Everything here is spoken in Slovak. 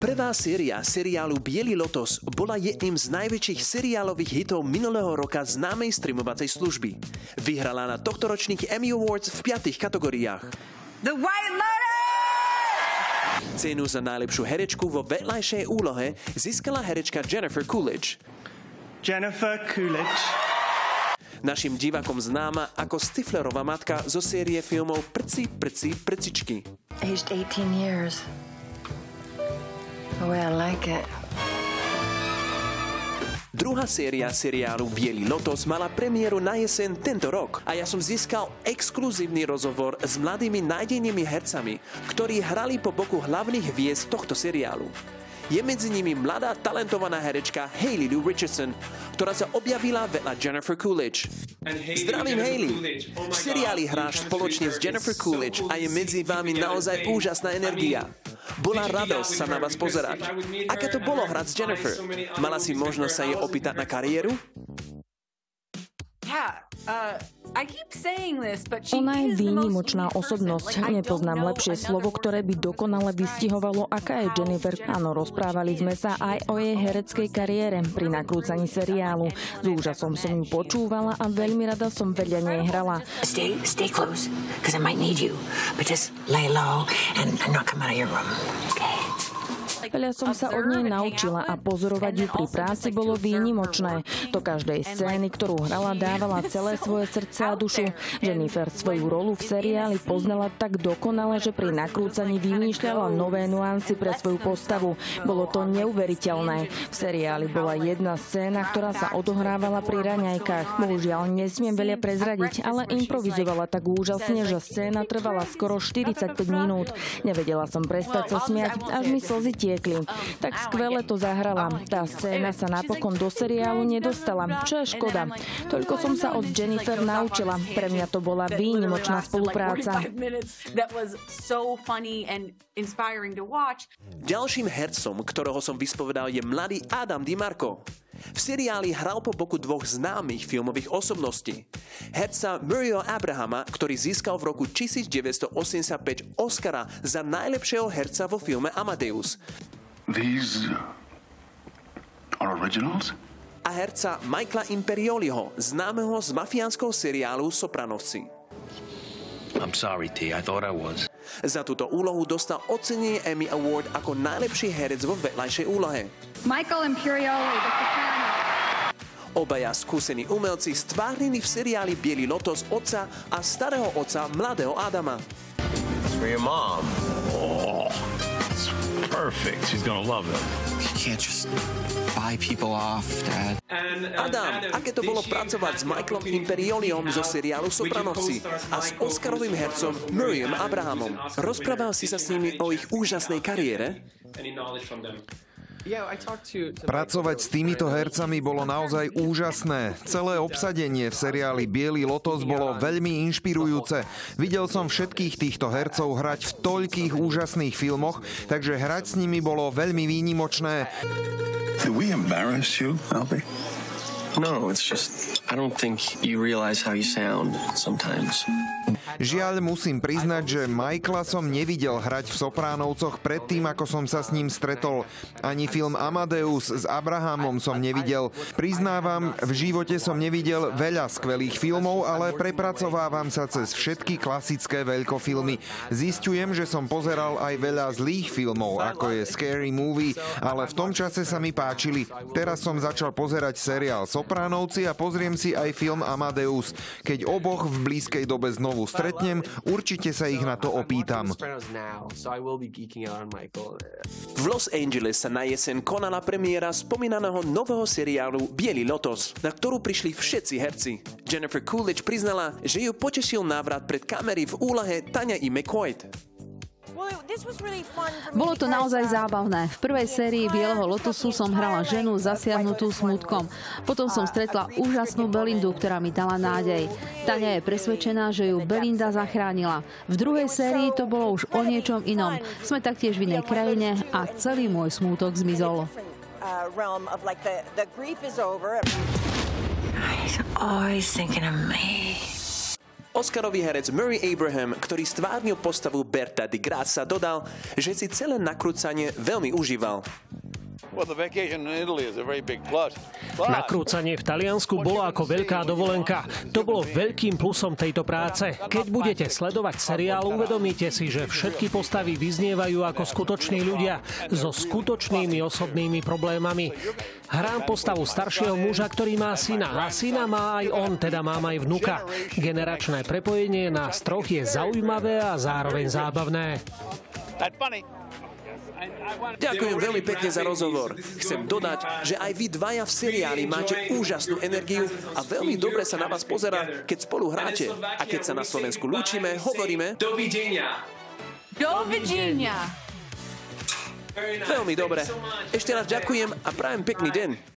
Prvá séria seriálu Bielý lotos bola jedným z najväčších seriálových hitov minulého roka známej streamovacej služby. Vyhrala na tohtoročných Emmy Awards v 5 kategóriách. The White Lotus! Cenu za najlepšiu herečku vo vedľajšej úlohe získala herečka Jennifer Coolidge. Jennifer Coolidge. Našim divákom známa ako Stiflerová matka zo série filmov Prci, prci, prcičky. Aged 18 years. The way I like it. Druhá séria seriálu Bielý lotos mala premiéru na jeseň tento rok a ja som získal exkluzívny rozhovor s mladými nájdejnými hercami, ktorí hrali po boku hlavných hviezd tohto seriálu. Je medzi nimi mladá talentovaná herečka Hayley Lou Richardson, ktorá sa objavila vedľa Jennifer Coolidge. Zdravím, Hayley! V seriáli hráš spoločne s Jennifer Coolidge a je medzi vami naozaj úžasná energia. Bola radosť sa na vás pozerať. Aké to bolo hrať s Jennifer? Mala si možnosť sa jej opýtať na kariéru? Ona je výnimočná osobnosť. Nepoznám lepšie slovo, ktoré by dokonale vystihovalo, aká je Jennifer. Áno, rozprávali sme sa aj o jej hereckej kariére pri nakrúcaní seriálu. S úžasom som ju počúvala a veľmi rada som vedľa nej hrala. Stay close, because I might need you. But just lay low and not come out of your room. Okay. Veľa som sa od nej naučila a pozorovať ju pri práci bolo výnimočné. Do každej scény, ktorú hrala, dávala celé svoje srdce a dušu. Jennifer svoju rolu v seriáli poznala tak dokonale, že pri nakrúcaní vymýšľala nové nuancy pre svoju postavu. Bolo to neuveriteľné. V seriáli bola jedna scéna, ktorá sa odohrávala pri raňajkách. Bohužiaľ, nesmiem veľa prezradiť, ale improvizovala tak úžasne, že scéna trvala skoro 45 minút. Nevedela som prestať sa smiať, až mi slzy tiekli. Tak skvele to zahrala. Tá scéna sa napokon do seriálu nedostala, čo je škoda. Toľko som sa od Jennifer naučila. Pre mňa to bola výnimočná spolupráca. Ďalším hercom, ktorého som vyspovedal, je mladý Adam DiMarco. V seriáli hral po boku dvoch známych filmových osobností. Herca Murrayho Abrahama, ktorý získal v roku 1985 Oscara za najlepšieho herca vo filme Amadeus. These are originals? A herca Michaela Imperioliho, známeho z mafiánskeho seriálu Sopranovci. I'm sorry, T. I thought I was. Za túto úlohu dostal ocenenie Emmy Award ako najlepší herec vo vedľajšej úlohe. Michael Imperioli, The Sopranos. Obaja skúsení umelci stvárnili v seriáli Bielý lotos otca a starého otca mladého Adama. For your mom. Oh, it's perfect. She's gonna love it. You can't just buy people off, Dad. Adam, aké to bolo pracovať s Michaelom Imperioliom zo seriálu Sopranovci a s Oscarovým hercom Murrayom Abrahamom? Rozprával si sa s nimi o ich úžasnej kariére? Pracovať s týmito hercami bolo naozaj úžasné. Celé obsadenie v seriáli Bielý lotos bolo veľmi inšpirujúce. Videl som všetkých týchto hercov hrať v toľkých úžasných filmoch, takže hrať s nimi bolo veľmi výnimočné. Did we embarrass you, Albie? No, it's just, I don't think you realize how you sound sometimes. Žiaľ, musím priznať, že Michaela som nevidel hrať v Sopránovcoch predtým, ako som sa s ním stretol. Ani film Amadeus s Abrahamom som nevidel. Priznávam, v živote som nevidel veľa skvelých filmov, ale prepracovávam sa cez všetky klasické veľkofilmy. Zisťujem, že som pozeral aj veľa zlých filmov, ako je Scary Movie, ale v tom čase sa mi páčili. Teraz som začal pozerať seriál Sopránovci a pozriem si aj film Amadeus. Keď oboch v blízkej dobe znovu stretnem, určite sa ich na to opýtam. V Los Angeles sa na jeseň konala premiéra spomínaného nového seriálu Bielý lotos, na ktorú prišli všetci herci. Jennifer Coolidge priznala, že ju potešil návrat pred kamery v úlohe Tanya E. McCoy. Bolo to naozaj zábavné. V prvej sérii Bieleho lotosu som hrala ženu zasiahnutú smútkom. Potom som stretla úžasnú Belindu, ktorá mi dala nádej. Tania je presvedčená, že ju Belinda zachránila. V druhej sérii to bolo už o niečom inom. Sme taktiež v inej krajine a celý môj smútok zmizol. He's always thinking of me. Oscarový herec Murray Abraham, ktorý stvárnil postavu Berta di Grazia, dodal, že si celé nakrúcanie veľmi užíval. Nakrúcanie v Taliansku bolo ako veľká dovolenka. To bolo veľkým plusom tejto práce. Keď budete sledovať seriál, uvedomíte si, že všetky postavy vyznievajú ako skutoční ľudia so skutočnými osobnými problémami. Hrám postavu staršieho muža, ktorý má syna. A syna má aj on, teda mám aj vnuka. Generačné prepojenie nás troch je zaujímavé a zároveň zábavné. Ďakujem veľmi pekne za rozhovor. Chcem dodať, že aj vy dvaja v seriáli máte úžasnú energiu a veľmi dobre sa na vás pozerá, keď spolu hráte. A keď sa na Slovensku lúčime, hovoríme dovidenia. Dovidenia. Veľmi dobre. Ešte raz ďakujem a prajem pekný deň.